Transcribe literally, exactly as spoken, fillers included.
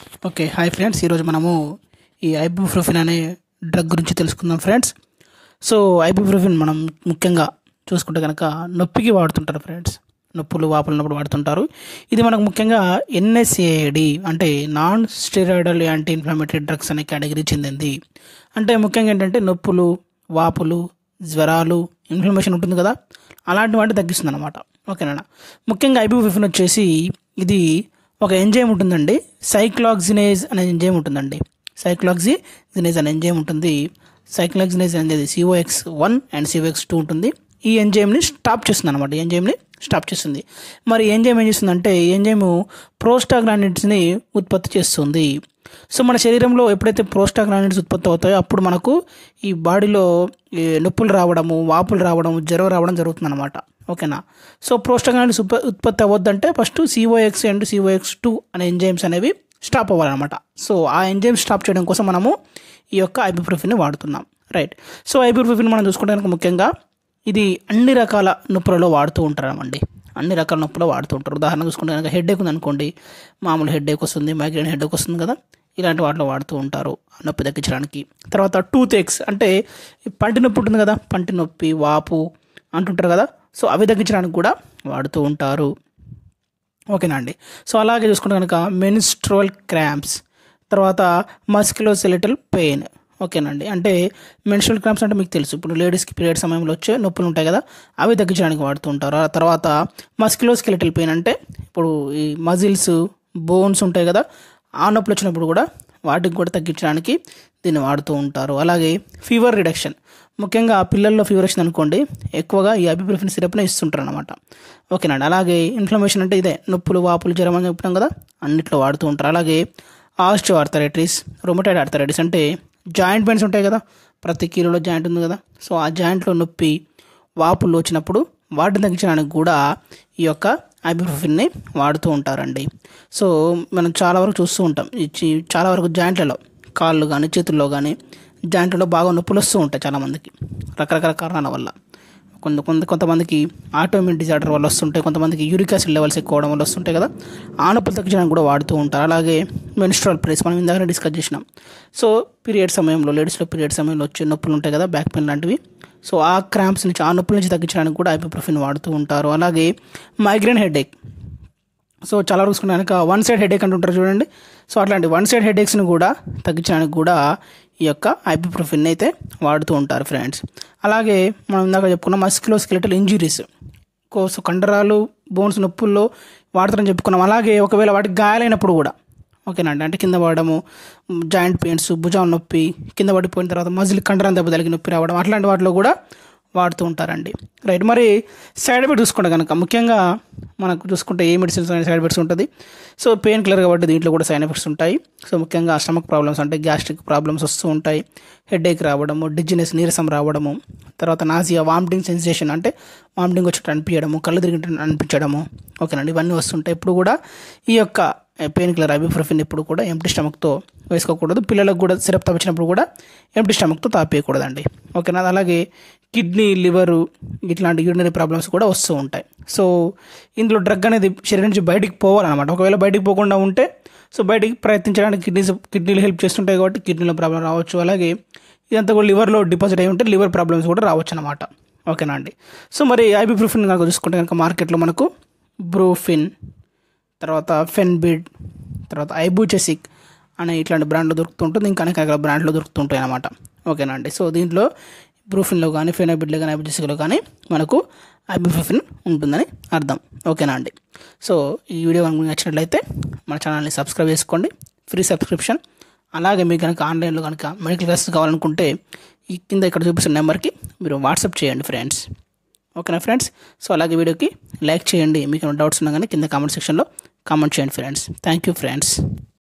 Okay hi friends, ఈరోజు మనము ఈ ఐబుప్రోఫెన్ అనే డ్రగ్ గురించి తెలుసుకుందాం ఫ్రెండ్స్. సో ఐబుప్రోఫెన్ మనం ముఖ్యంగా చూసుకుంటే కనుక నొప్పికి వాడుతుంటారు ఫ్రెండ్స్. నొప్పులు వాపులు ఉన్నప్పుడు వాడుతుంటారు. ఇది మనకు ముఖ్యంగా ఎన్ఎస్ఏఐడి అంటే non steroidal anti inflammatory drugs అనే కేటగిరీ చెందింది. అంటే ముఖ్యంగా ఏంటంటే నొప్పులు, వాపులు, జ్వరాలు, ఇన్ఫ్లమేషన్ ఉంటుంది కదా, అలాంటి వాటిని తగ్గిస్తుంది అనమాట. ఓకేనా. ముఖ్యంగా ఐబుప్రోఫెన్ వచ్చేసి ఇది ఒక ఎంజైమ్ ఉంటుందండి, సైక్లాక్సినేజ్ అనే ఎంజైమ్ ఉంటుందండి. సైక్లాక్సినేజ్ అనే ఎంజైమ్ ఉంటుంది. సైక్లాక్సినేజ్ అనేది COX one and COX two ఉంటుంది. ఈ ఎంజైమ్ని స్టాప్ చేస్తుంది అనమాట. ఈ ఎంజైమ్ని స్టాప్ చేస్తుంది. మరి ఎంజైమ్ ఏం చేస్తుందంటే ఈ ఎంజైమ్ ప్రోస్టాగ్లాండిన్స్ని ఉత్పత్తి చేస్తుంది. సో మన శరీరంలో ఎప్పుడైతే ప్రోస్టాగ్లాండిన్స్ ఉత్పత్తి అవుతాయో అప్పుడు మనకు ఈ బాడీలో నొప్పులు రావడము, వాపులు రావడం, జ్వరం రావడం జరుగుతుంది అనమాట. ఓకేనా. సో ప్రోస్టాగ్లాండిన్స్ ఉత్ప ఉత్పత్తి అవ్వద్దంటే first COX and COX two అనే ఎంజైమ్స్ అనేవి స్టాప్ అవ్వాలన్నమాట. సో ఆ ఎంజైమ్ స్టాప్ చేయడం కోసం మనము ఈ యొక్క ఐబుప్రోఫెన్ని వాడుతున్నాం. రైట్. సో ఐబుప్రోఫెన్ మనం చూసుకుంటే కనుక ముఖ్యంగా ఇది అన్ని రకాల నొప్పులలో వాడుతూ ఉంటారండి. అన్ని రకాల నొప్పులో వాడుతూ ఉంటారు. ఉదాహరణ చూసుకుంటే కనుక హెడ్ఏక్ ఉంది అనుకోండి, మామూలు హెడ్ఏక్ వస్తుంది, మైగ్రేన్ హెడ్ఏక్ వస్తుంది కదా, ఇలాంటి వాటిలో వాడుతూ ఉంటారు నొప్పి తగ్గించడానికి. తర్వాత టూత్ ఏక్స్ అంటే పంటి నొప్పి ఉంటుంది కదా, పంటి నొప్పి, వాపు అంటుంటారు కదా, సో అవి తగ్గించడానికి కూడా వాడుతూ ఉంటారు. ఓకేనా అండి. సో అలాగే చూసుకుంటే కనుక మెన్స్ట్రువల్ క్రాంప్స్, తర్వాత మస్క్యులోస్కెలిటల్ పెయిన్. ఓకేనండి. అంటే మెన్స్ట్రువల్ క్రాంప్స్ అంటే మీకు తెలుసు, ఇప్పుడు లేడీస్కి పీరియడ్ సమయంలో వచ్చే నొప్పులు ఉంటాయి కదా, అవి తగ్గించడానికి వాడుతూ ఉంటారు. ఆ తర్వాత మస్క్యులోస్కెలిటల్ పెయిన్ అంటే ఇప్పుడు ఈ మజిల్స్, బోన్స్ ఉంటాయి కదా, ఆ నొప్పులు వచ్చినప్పుడు కూడా వాటికి కూడా తగ్గించడానికి దీన్ని వాడుతూ ఉంటారు. అలాగే ఫీవర్ రిడక్షన్, ముఖ్యంగా పిల్లల్లో ఫీవర్ వచ్చింది అనుకోండి, ఎక్కువగా ఈ ఐబుప్రోఫెన్ సిరప్నే ఇస్తుంటారు అనమాట. ఓకేనండి. అలాగే ఇన్ఫ్లమేషన్ అంటే ఇదే నొప్పులు, వాపులు, జ్వరం అని చెప్పినాం కదా, అన్నిట్లో వాడుతూ ఉంటారు. అలాగే ఆస్టియో ఆర్థరైటిస్, రొమటాయిడ్ ఆర్థరైటిస్ అంటే జాయింట్ పెయిన్స్ ఉంటాయి కదా, ప్రతి కీలులో జాయింట్ ఉంది కదా, సో ఆ జాయింట్లో నొప్పి, వాపులు వచ్చినప్పుడు వాటిని తగ్గించడానికి కూడా ఈ యొక్క ఐబుప్రోఫెన్ని వాడుతూ ఉంటారండి. సో మనం చాలా వరకు చూస్తూ ఉంటాం, చాలా వరకు జాయింట్లలో, కాళ్ళు కానీ చేతుల్లో కానీ జాయింట్లో బాగా నొప్పులు వస్తూ ఉంటాయి చాలామందికి రకరకాల కారణాల వల్ల. కొంత కొంత కొంతమందికి ఆటోఇమ్యూన్ డిజార్డర్ వల్ల వస్తుంటాయి, కొంతమందికి యూరిక్ యాసిడ్ లెవెల్స్ ఎక్కువ అవడం వల్ల వస్తుంటాయి కదా, ఆ నొప్పులు తగ్గించడానికి కూడా వాడుతూ ఉంటారు. అలాగే మెన్స్ట్రువల్ ప్రెస్ మనం ఇందాకనే డిస్కస్ చేసినాం. సో పీరియడ్ సమయంలో, లేడీస్లో పీరియడ్ సమయంలో వచ్చే నొప్పులు ఉంటాయి కదా, బ్యాక్ పెయిన్ లాంటివి, సో ఆ క్రాంప్స్ నుంచి, ఆ నొప్పుల నుంచి తగ్గించడానికి కూడా ఐబుప్రోఫెన్ వాడుతూ ఉంటారు. అలాగే మైగ్రేన్ హెడేక్, సో చాలా వరకు చూసుకున్నాక వన్ సైడ్ హెడేక్ అంటుంటారు చూడండి, సో అట్లాంటి వన్ సైడ్ హెడేక్స్ని కూడా తగ్గించడానికి కూడా ఈ యొక్క ఐబుప్రోఫెన్ అయితే వాడుతూ ఉంటారు ఫ్రెండ్స్. అలాగే మనం ఇందాక చెప్పుకున్న మస్క్యులోస్కెలిటల్ ఇంజురీస్, కోసు కండరాలు, బోన్స్ నొప్పుల్లో వాడతారని చెప్పుకున్నాం. అలాగే ఒకవేళ వాటికి గాయాలైనప్పుడు కూడా, ఓకేనండి, అంటే కింద పడడము, జాయింట్ పెయిన్స్, భుజం నొప్పి, కింద పడిపోయిన తర్వాత మజిల్ కండరం దెబ్బ తగిలి నొప్పి రావడం, అట్లాంటి వాటిలో కూడా వాడుతూ ఉంటారండి. రైట్. మరి సైడ్ ఎఫెక్ట్ చూసుకుంటే కనుక ముఖ్యంగా మనకు చూసుకుంటే ఏ మెడిసిన్స్ సైడ్ ఎఫెక్ట్స్ ఉంటుంది. సో పెయిన్ కిల్లర్ కాబట్టి దీంట్లో కూడా సైడ్ ఎఫెక్ట్స్ ఉంటాయి. సో ముఖ్యంగా స్టమక్ ప్రాబ్లమ్స్ అంటే గ్యాస్ట్రిక్ ప్రాబ్లమ్స్ వస్తూ ఉంటాయి, హెడేక్ రావడము, డిజినెస్, నీరసం రావడము, తర్వాత నాజియా, వామిటింగ్ సెన్సేషన్ అంటే వామిటింగ్ వచ్చేటట్టు అనిపించడము, కళ్ళు తిరిగి అనిపించడము, ఓకేనండి, ఇవన్నీ వస్తుంటాయి. ఇప్పుడు కూడా ఈ యొక్క పెయిన్ కిల్లర్ ఐబుప్రోఫెన్ ఇప్పుడు కూడా ఎంప్టీ స్టమక్తో వేసుకోకూడదు. పిల్లలకు కూడా సిరప్ తాపించినప్పుడు కూడా ఎంప్టీ స్టమక్తో తాపేయకూడదండి. ఓకేనా. అలాగే కిడ్నీ, లివరు ఇట్లాంటి యూరినరీ ప్రాబ్లమ్స్ కూడా వస్తూ ఉంటాయి. సో ఇందులో డ్రగ్ అనేది శరీరం నుంచి బయటికి పోవాలన్నమాట. ఒకవేళ బయటికి పోకుండా ఉంటే సో బయటికి ప్రయత్నించడానికి కిడ్నీస్ కిడ్నీలు హెల్ప్ చేస్తుంటాయి కాబట్టి కిడ్నీలో ప్రాబ్లం రావచ్చు. అలాగే ఇదంతా కూడా లివర్లో డిపాజిట్ అయి ఉంటే లివర్ ప్రాబ్లమ్స్ కూడా రావచ్చు అనమాట. ఓకేనా అండి. సో మరి ఐబుప్రోఫెన్ కనుక చూసుకుంటే కనుక మార్కెట్లో మనకు బ్రూఫిన్, తర్వాత ఫెన్బిడ్, తర్వాత ఐబుచెసిక్ అనే ఇట్లాంటి బ్రాండ్లో దొరుకుతుంటుంది. ఇంకా అనేక రకాల బ్రాండ్లో దొరుకుతుంటాయి అన్నమాట. ఓకేనా అండి. సో దీంట్లో బ్రూఫిన్లో కానీ, ఫెనబిడ్లో కానీ, ఐబుచెసిక్లో కానీ మనకు ఐబుప్రోఫెన్ ఉంటుందని అర్థం. ఓకేనా అండి. సో ఈ వీడియో కనుక నచ్చినట్లయితే మన ఛానల్ని సబ్స్క్రైబ్ చేసుకోండి, ఫ్రీ సబ్స్క్రిప్షన్. అలాగే మీకు కనుక ఆన్లైన్లో కనుక మెడికల్ క్లాసెస్ కావాలనుకుంటే ఈ కింద ఇక్కడ చూపిస్తున్న నెంబర్కి మీరు వాట్సాప్ చేయండి ఫ్రెండ్స్. ఓకేనా ఫ్రెండ్స్. సో అలాగే వీడియోకి లైక్ చేయండి. మీకు ఏమైనా డౌట్స్ ఉన్నా కానీ కింద కామెంట్ సెక్షన్లో కామెంట్ చేయండి ఫ్రెండ్స్. Thank you friends.